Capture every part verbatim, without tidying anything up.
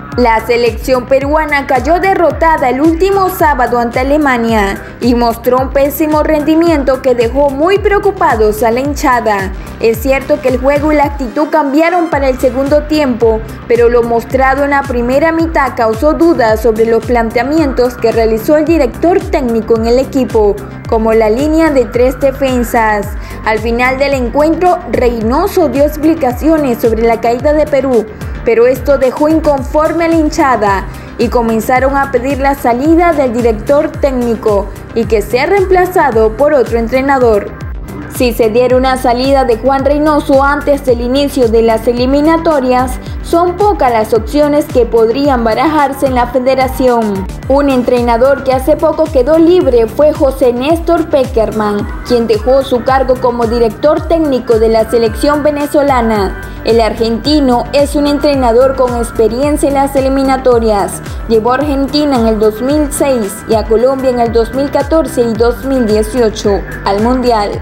La selección peruana cayó derrotada el último sábado ante Alemania y mostró un pésimo rendimiento que dejó muy preocupados a la hinchada. Es cierto que el juego y la actitud cambiaron para el segundo tiempo, pero lo mostrado en la primera mitad causó dudas sobre los planteamientos que realizó el director técnico en el equipo, como la línea de tres defensas. Al final del encuentro, Reynoso dio explicaciones sobre la caída de Perú, pero esto dejó inconforme a la hinchada y comenzaron a pedir la salida del director técnico y que sea reemplazado por otro entrenador. Si se diera una salida de Juan Reynoso antes del inicio de las eliminatorias, son pocas las opciones que podrían barajarse en la federación. Un entrenador que hace poco quedó libre fue José Néstor Pekerman, quien dejó su cargo como director técnico de la selección venezolana. El argentino es un entrenador con experiencia en las eliminatorias. Llevó a Argentina en el dos mil seis y a Colombia en el dos mil catorce y dos mil dieciocho al Mundial.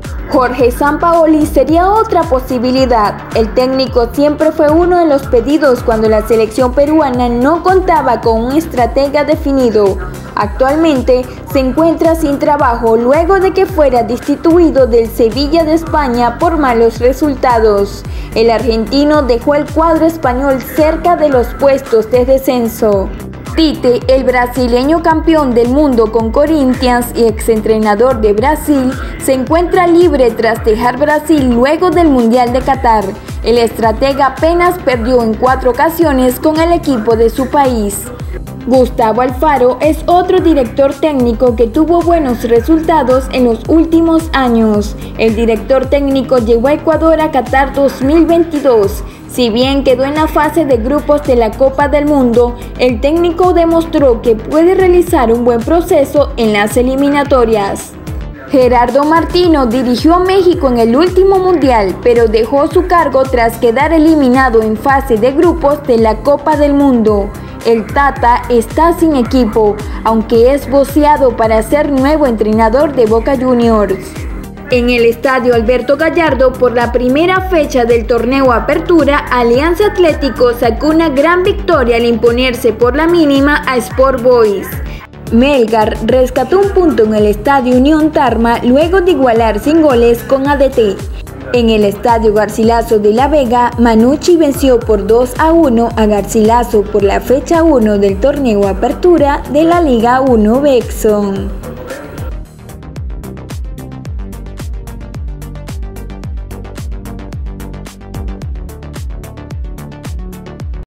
Jorge Sampaoli sería otra posibilidad. El técnico siempre fue uno de los pedidos cuando la selección peruana no contaba con un estratega definido. Actualmente se encuentra sin trabajo luego de que fuera destituido del Sevilla de España por malos resultados. El argentino dejó el cuadro español cerca de los puestos de descenso. Tite, el brasileño campeón del mundo con Corinthians y exentrenador de Brasil, se encuentra libre tras dejar Brasil luego del Mundial de Qatar. El estratega apenas perdió en cuatro ocasiones con el equipo de su país. Gustavo Alfaro es otro director técnico que tuvo buenos resultados en los últimos años. El director técnico llevó a Ecuador a Qatar dos mil veintidós. Si bien quedó en la fase de grupos de la Copa del Mundo, el técnico demostró que puede realizar un buen proceso en las eliminatorias. Gerardo Martino dirigió a México en el último mundial, pero dejó su cargo tras quedar eliminado en fase de grupos de la Copa del Mundo. El Tata está sin equipo, aunque es voceado para ser nuevo entrenador de Boca Juniors. En el estadio Alberto Gallardo, por la primera fecha del torneo Apertura, Alianza Atlético sacó una gran victoria al imponerse por la mínima a Sport Boys. Melgar rescató un punto en el estadio Unión Tarma luego de igualar sin goles con A D T. En el estadio Garcilaso de La Vega, Manucci venció por dos a uno a Garcilaso por la fecha uno del torneo Apertura de la Liga uno Bexon.